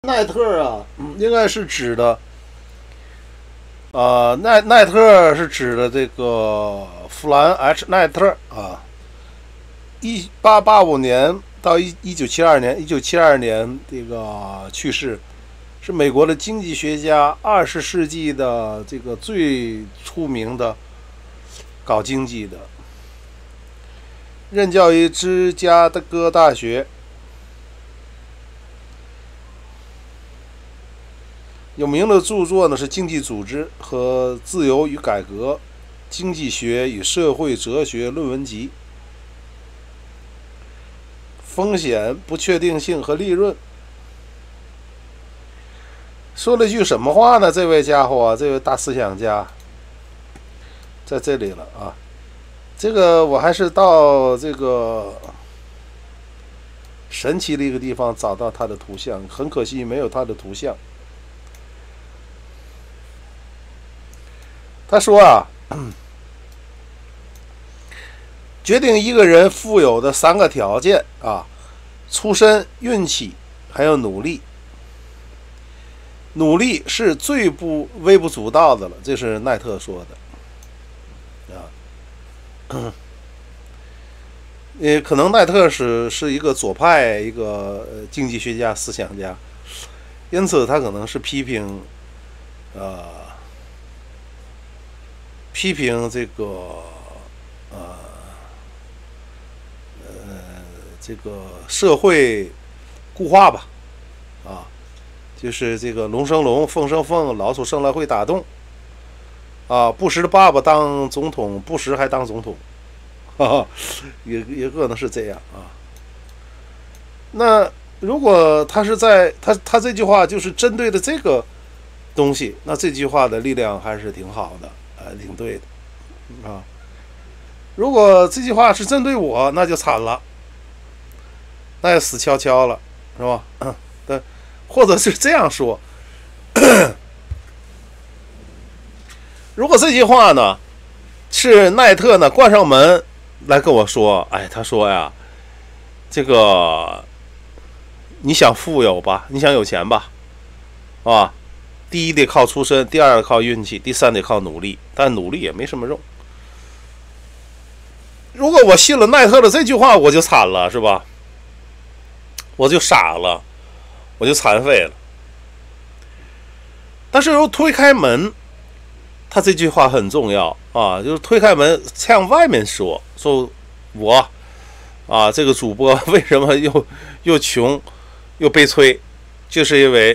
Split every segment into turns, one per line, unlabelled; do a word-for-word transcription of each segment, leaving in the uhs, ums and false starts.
奈特啊，应该是指的，呃，奈奈特是指的这个弗兰 H 奈特啊，一八八五年到一一九七二年，一九七二年这个去世，是美国的经济学家，二十世纪的这个最出名的搞经济的，任教于芝加哥大学。有名的著作呢是《经济组织》和《自由与改革》、《经济学与社会哲学论文集》、《风险、不确定性和利润》。说了一句什么话呢？这位家伙啊，这位大思想家，在这里了啊！这个我还是到这个神奇的一个地方找到他的图像，很可惜没有他的图像。他说啊，决定一个人富有的三个条件啊，出身、运气还有努力。努力是最不微不足道的了，这是奈特说的啊。也可能奈特是是一个左派一个经济学家、思想家，因此他可能是批评呃。批评这个呃呃这个社会固化吧，啊，就是这个龙生龙，凤生凤，老鼠生来会打洞，啊，布什的爸爸当总统，布什还当总统，哈哈，也也可能是这样啊。那如果他是在他他这句话就是针对的这个东西，那这句话的力量还是挺好的。呃，挺对的啊。如果这句话是针对我，那就惨了，那就死翘翘了，是吧？嗯，对，或者是这样说，如果这句话呢是奈特呢关上门来跟我说，哎，他说呀，这个你想富有吧，你想有钱吧，啊。第一得靠出身，第二靠运气，第三得靠努力，但努力也没什么用。如果我信了奈特的这句话，我就惨了，是吧？我就傻了，我就残废了。但是如果推开门，他这句话很重要啊，就是推开门向外面说，说我啊，这个主播为什么又又穷又悲催，就是因为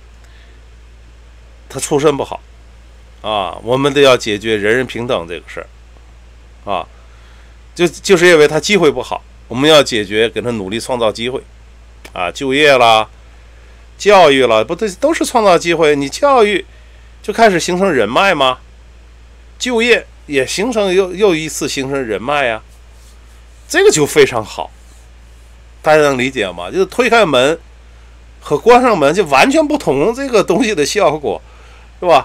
他出身不好啊，我们都要解决人人平等这个事儿啊，就就是因为他机会不好，我们要解决，给他努力创造机会啊，就业啦，教育啦，不对，都是创造机会。你教育就开始形成人脉吗？就业也形成又又一次形成人脉呀、啊，这个就非常好，大家能理解吗？就是推开门和关上门就完全不同，这个东西的效果。是吧？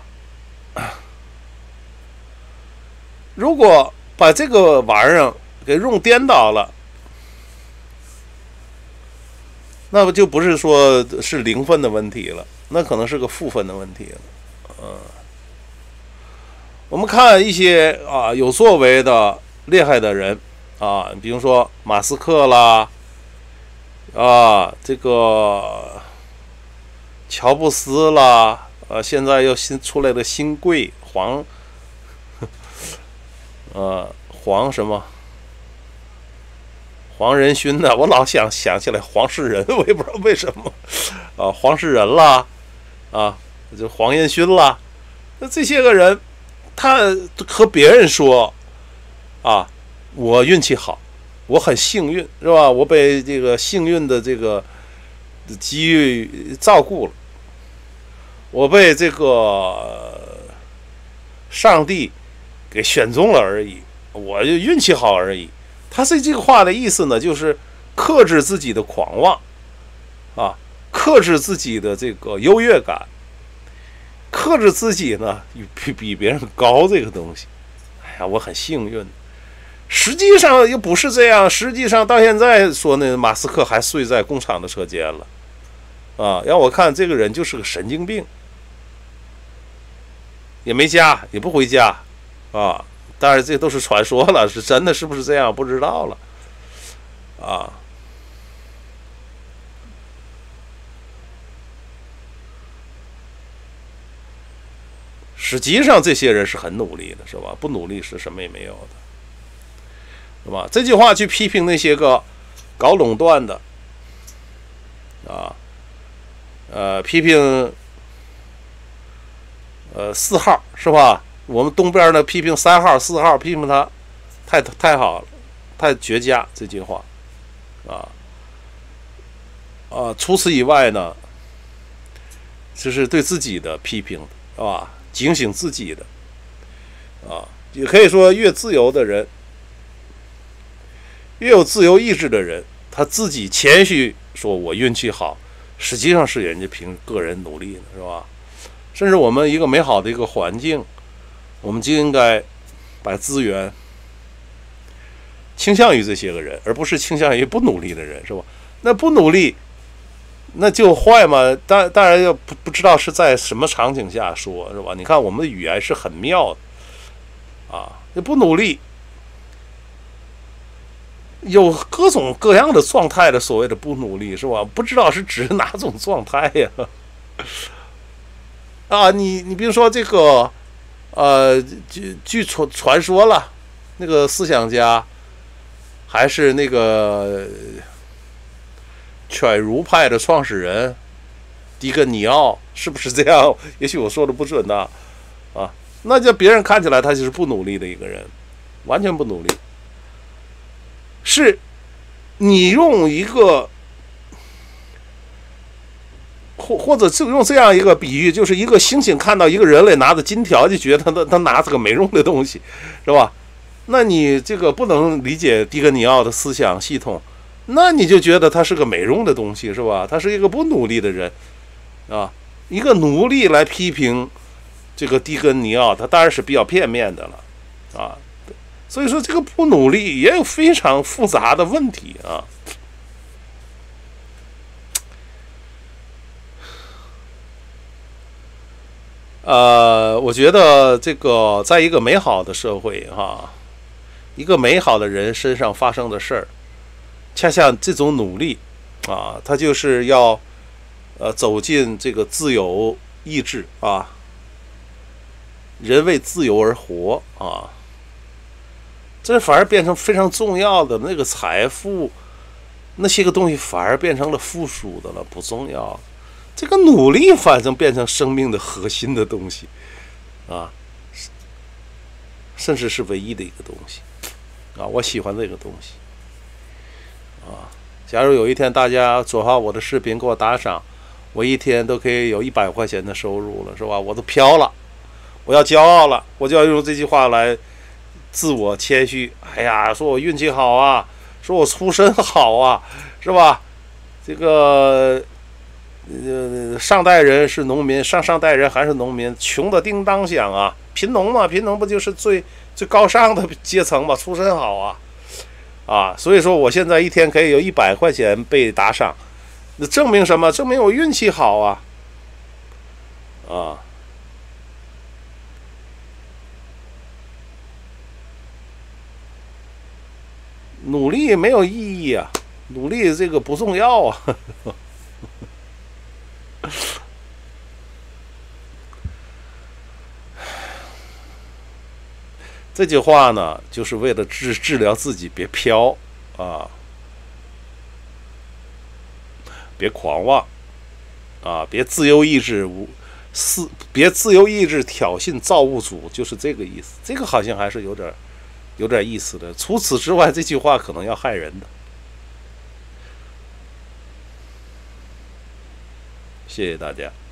如果把这个玩意儿给用颠倒了，那不就不是说是零分的问题了，那可能是个负分的问题了。嗯，我们看一些啊有作为的厉害的人啊，比如说马斯克啦，啊这个乔布斯啦。呃，现在又新出来的新贵黄，呃，黄什么？黄仁勋呢？我老想想起来黄世仁，我也不知道为什么。啊，黄世仁啦，啊，就黄仁勋啦，那这些个人，他和别人说，啊，我运气好，我很幸运，是吧？我被这个幸运的这个机遇照顾了。我被这个上帝给选中了而已，我就运气好而已。他这句话的意思呢，就是克制自己的狂妄啊，克制自己的这个优越感，克制自己呢比比别人高这个东西。哎呀，我很幸运。实际上又不是这样，实际上到现在说呢，马斯克还睡在工厂的车间了。 啊，让我看这个人就是个神经病，也没家，也不回家，啊，当然这都是传说了，是真的是不是这样不知道了，啊。实际上，这些人是很努力的，是吧？不努力是什么也没有的，是吧？这句话去批评那些个搞垄断的，啊，呃，批评呃四号是吧？我们东边呢批评三号、四号，批评他，太太好了，太绝佳这句话，啊啊！除此以外呢，就是对自己的批评，是吧？警醒自己的，啊，也可以说，越自由的人，越有自由意志的人，他自己谦虚说我运气好，实际上是人家凭个人努力的，是吧？甚至我们一个美好的一个环境，我们就应该把资源倾向于这些个人，而不是倾向于不努力的人，是吧？那不努力，那就坏嘛？当当然要不不知道是在什么场景下说，是吧？你看我们的语言是很妙的啊，你不努力，有各种各样的状态的所谓的不努力，是吧？不知道是指哪种状态呀？啊，你你比如说这个，呃，据据传传说了，那个思想家还是那个犬儒派的创始人狄更尼奥，是不是这样？也许我说的不准呐，啊，那叫别人看起来他就是不努力的一个人，完全不努力。是你用一个或或者就用这样一个比喻，就是一个猩猩看到一个人类拿着金条，就觉得他他拿着个没用的东西，是吧？那你这个不能理解狄更尼奥的思想系统，那你就觉得他是个没用的东西，是吧？他是一个不努力的人啊，一个奴隶来批评这个狄更尼奥，他当然是比较片面的了啊。所以说，这个不努力也有非常复杂的问题啊。呃，我觉得这个在一个美好的社会哈，一个美好的人身上发生的事儿，恰恰这种努力啊，他就是要呃走进这个自由意志啊，人为自由而活啊。这反而变成非常重要的那个财富，那些个东西反而变成了附属的了，不重要了。这个努力反正变成生命的核心的东西，啊，甚至是唯一的一个东西，啊，我喜欢这个东西，啊，假如有一天大家转发我的视频给我打赏，我一天都可以有一百块钱的收入了，是吧？我都飘了，我要骄傲了，我就要用这句话来自我谦虚，哎呀，说我运气好啊，说我出身好啊，是吧？这个，呃，上代人是农民，上上代人还是农民，穷的叮当响啊，贫农嘛，贫农不就是最最高尚的阶层嘛，出身好啊，啊，所以说我现在一天可以有一百块钱被打赏，那证明什么？证明我运气好啊，啊。努力没有意义啊，努力这个不重要啊。这句话呢，就是为了治治疗自己别飘啊，别狂妄啊，别自由意志无私，别自由意志挑衅造物主，就是这个意思。这个好像还是有点。有点意思的，除此之外，这句话可能要害人的。谢谢大家。